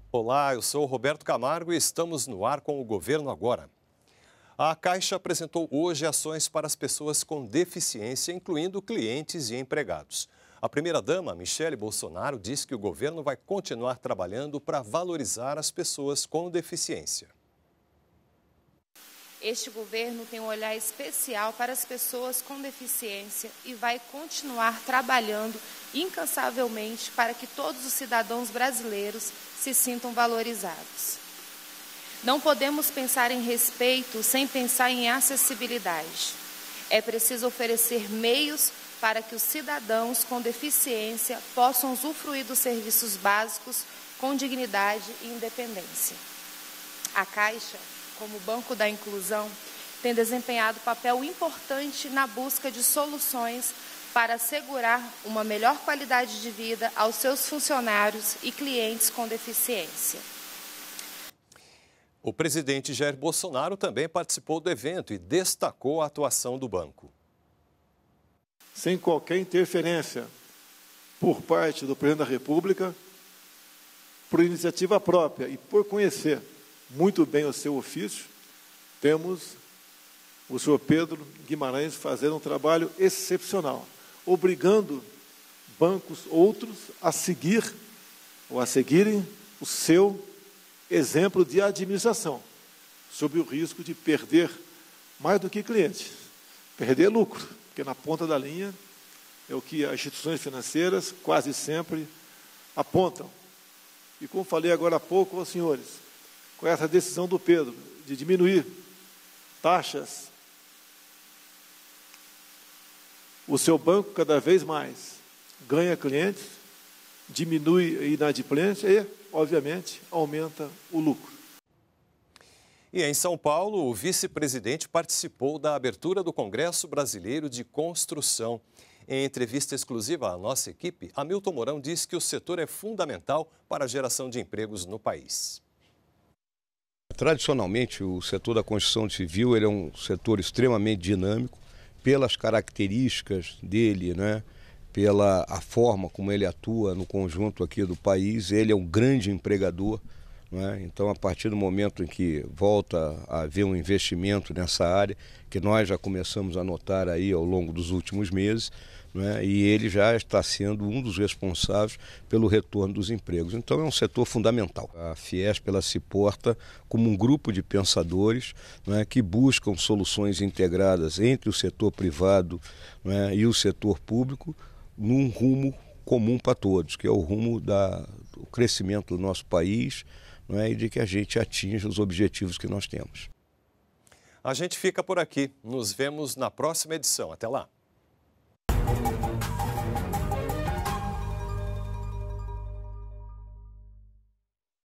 Olá, eu sou o Roberto Camargo e estamos no ar com o Governo Agora. A Caixa apresentou hoje ações para as pessoas com deficiência, incluindo clientes e empregados. A primeira-dama, Michele Bolsonaro, disse que o governo vai continuar trabalhando para valorizar as pessoas com deficiência. Este governo tem um olhar especial para as pessoas com deficiência e vai continuar trabalhando incansavelmente para que todos os cidadãos brasileiros se sintam valorizados. Não podemos pensar em respeito sem pensar em acessibilidade. É preciso oferecer meios para que os cidadãos com deficiência possam usufruir dos serviços básicos com dignidade e independência. A Caixa, como Banco da Inclusão, tem desempenhado papel importante na busca de soluções para assegurar uma melhor qualidade de vida aos seus funcionários e clientes com deficiência. O presidente Jair Bolsonaro também participou do evento e destacou a atuação do banco. Sem qualquer interferência por parte do presidente da República, por iniciativa própria e por conhecer muito bem o seu ofício, temos o senhor Pedro Guimarães fazendo um trabalho excepcional, obrigando bancos outros a seguir ou a seguirem o seu exemplo de administração, sob o risco de perder mais do que cliente, perder lucro, porque na ponta da linha é o que as instituições financeiras quase sempre apontam. E como falei agora há pouco aos senhores, com essa decisão do Pedro de diminuir taxas, o seu banco cada vez mais ganha clientes, diminui a inadimplência e, obviamente, aumenta o lucro. E em São Paulo, o vice-presidente participou da abertura do Congresso Brasileiro de Construção. Em entrevista exclusiva à nossa equipe, Hamilton Mourão disse que o setor é fundamental para a geração de empregos no país. Tradicionalmente, o setor da construção civil ele é um setor extremamente dinâmico, pelas características dele, né? Pela a forma como ele atua no conjunto aqui do país, ele é um grande empregador, né? Então, a partir do momento em que volta a haver um investimento nessa área, que nós já começamos a notar aí ao longo dos últimos meses, né? E ele já está sendo um dos responsáveis pelo retorno dos empregos. Então, é um setor fundamental. A Fiesp ela se porta como um grupo de pensadores, né? Que buscam soluções integradas entre o setor privado, né? E o setor público, num rumo comum para todos, que é o rumo do crescimento do nosso país, né, e de que a gente atinja os objetivos que nós temos. A gente fica por aqui. Nos vemos na próxima edição. Até lá.